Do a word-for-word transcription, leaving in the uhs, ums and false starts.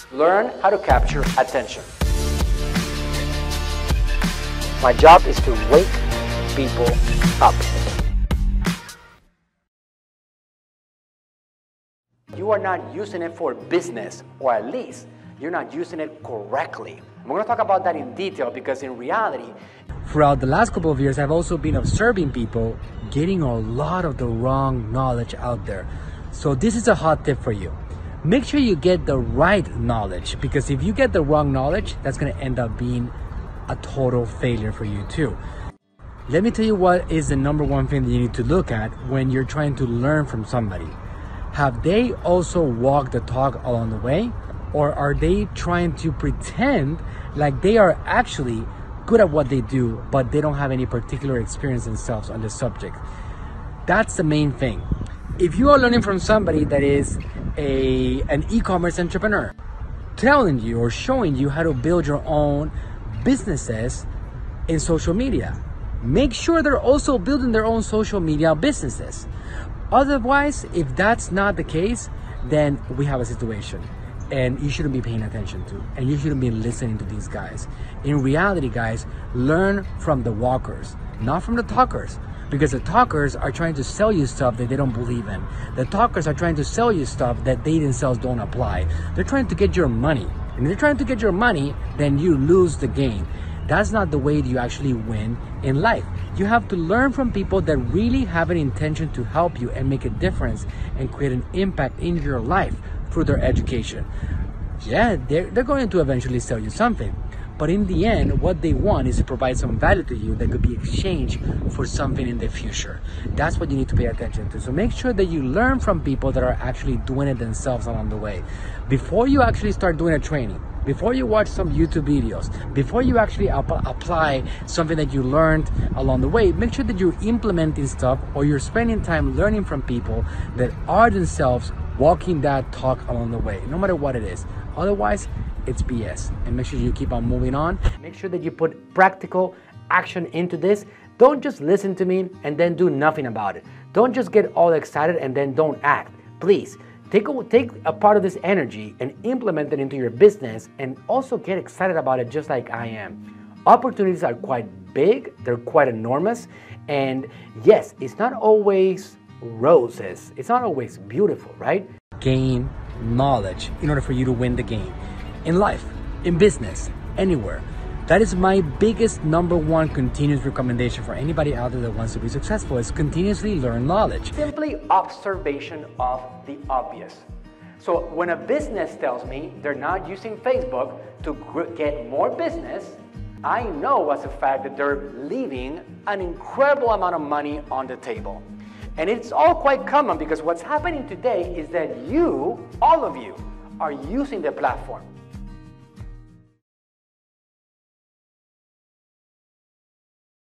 Learn how to capture attention. My job is to wake people up. You are not using it for business, or at least you're not using it correctly. We're going to talk about that in detail because in reality, throughout the last couple of years, I've also been observing people getting a lot of the wrong knowledge out there. So this is a hot tip for you. Make sure you get the right knowledge, because if you get the wrong knowledge, that's going to end up being a total failure for you too. Let me tell you what is the number one thing that you need to look at when you're trying to learn from somebody. Have they also walked the talk along the way? Or are they trying to pretend like they are actually good at what they do, but they don't have any particular experience themselves on the subject? That's the main thing. If you are learning from somebody that is a an e-commerce entrepreneur, telling you or showing you how to build your own businesses in social media, make sure they're also building their own social media businesses. Otherwise, if that's not the case, then we have a situation. And you shouldn't be paying attention to, and you shouldn't be listening to these guys. In reality, guys, learn from the walkers, not from the talkers, because the talkers are trying to sell you stuff that they don't believe in. The talkers are trying to sell you stuff that they themselves don't apply. They're trying to get your money, and if they're trying to get your money, then you lose the game. That's not the way you actually win in life. You have to learn from people that really have an intention to help you and make a difference and create an impact in your life through their education. Yeah, they're, they're going to eventually sell you something. But in the end, what they want is to provide some value to you that could be exchanged for something in the future. That's what you need to pay attention to. So make sure that you learn from people that are actually doing it themselves along the way. Before you actually start doing a training, before you watch some YouTube videos, before you actually ap apply something that you learned along the way, make sure that you're implementing stuff or you're spending time learning from people that are themselves walking that talk along the way, no matter what it is. Otherwise, it's B S. And make sure you keep on moving on. Make sure that you put practical action into this. Don't just listen to me and then do nothing about it. Don't just get all excited and then don't act. Please, take a, take a part of this energy and implement it into your business, and also get excited about it just like I am. Opportunities are quite big, they're quite enormous, and yes, it's not always roses. It's not always beautiful, right? Gain knowledge in order for you to win the game. In life, in business, anywhere. That is my biggest number one continuous recommendation for anybody out there that wants to be successful, is continuously learn knowledge. Simply observation of the obvious. So when a business tells me they're not using Facebook to get more business, I know as a fact that they're leaving an incredible amount of money on the table. And it's all quite common, because what's happening today is that you, all of you, are using the platform.